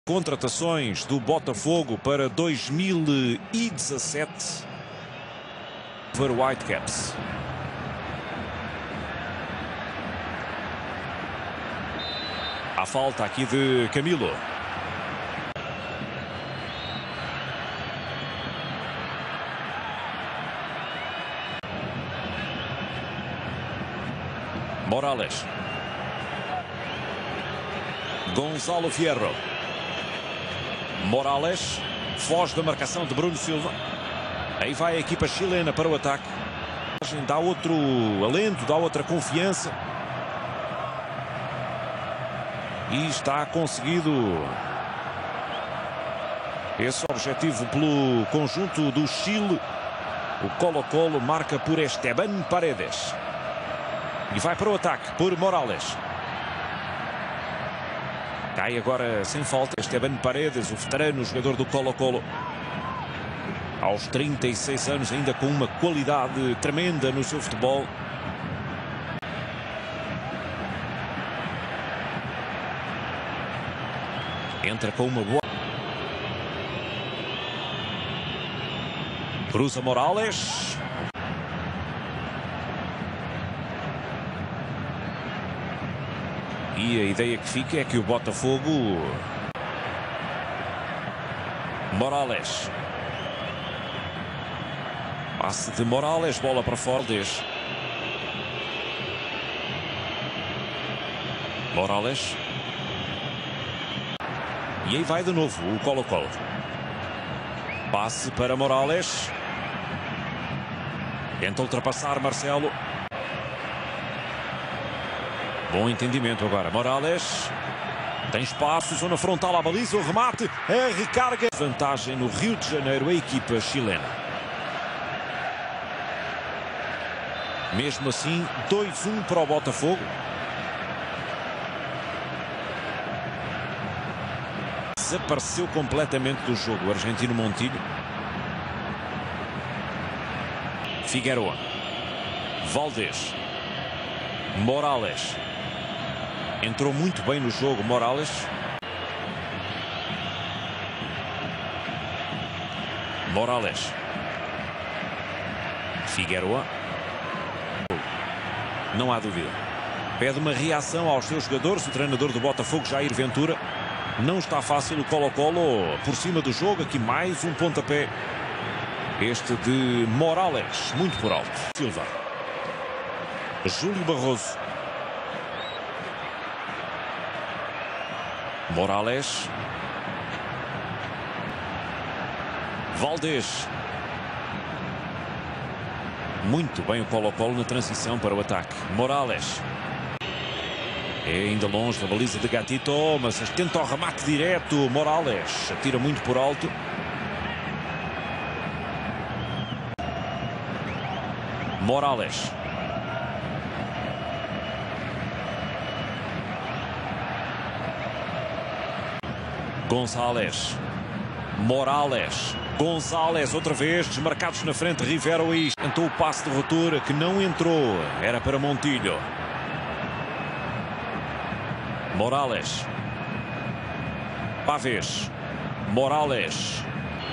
Contratações do Botafogo para 2017 para o Whitecaps. A falta aqui de Camilo. Morales. Gonçalo Fierro. Morales foge da marcação de Bruno Silva. Aí vai a equipa chilena para o ataque. Dá outro alento, dá outra confiança. E está conseguido esse objetivo pelo conjunto do Chile. O Colo-Colo marca por Esteban Paredes. E vai para o ataque por Morales. Cai agora sem falta Esteban Paredes, o veterano jogador do Colo-Colo. Aos 36 anos, ainda com uma qualidade tremenda no seu futebol. Entra com uma boa. Cruza Morales. E a ideia que fica é que o Botafogo... Morales. Passe de Morales, bola para fora. Morales. E aí vai de novo o Colo-Colo. Passe para Morales. Tenta ultrapassar Marcelo. Bom entendimento agora. Morales. Tem espaço, zona frontal à baliza, o remate, a recarga. Vantagem no Rio de Janeiro, a equipa chilena. Mesmo assim, 2-1 para o Botafogo. Desapareceu completamente do jogo o argentino Montijo. Figueroa. Valdés. Morales. Entrou muito bem no jogo Morales. Morales. Figueroa. Não há dúvida. Pede uma reação aos seus jogadores. O treinador do Botafogo, Jair Ventura. Não está fácil o Colo-Colo por cima do jogo. Aqui mais um pontapé. Este de Morales. Muito por alto. Silva. Júlio Barroso. Morales. Valdés. Muito bem o Colo-Colo na transição para o ataque. Morales. É ainda longe da baliza de Gatito, mas tenta o remate direto. Morales atira muito por alto. Morales. Gonçalves. Morales. Gonçalves outra vez, desmarcados na frente. Rivero e tentou o passe de ruptura que não entrou. Era para Montijo. Morales. Pavés. Morales.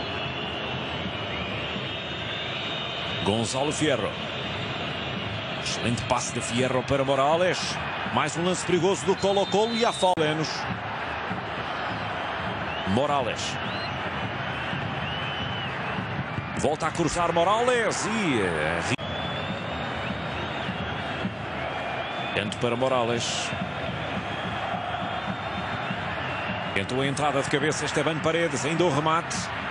Gonçalo Fierro. Excelente passe de Fierro para Morales. Mais um lance perigoso do Colo-Colo e a falta. Morales. Volta a cruzar Morales e... Tanto para Morales. Tentou a entrada de cabeça Esteban Paredes. Ainda o remate.